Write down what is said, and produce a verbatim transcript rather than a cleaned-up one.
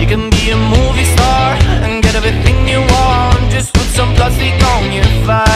can be a movie star and get everything you want. Just put some plastic on your face.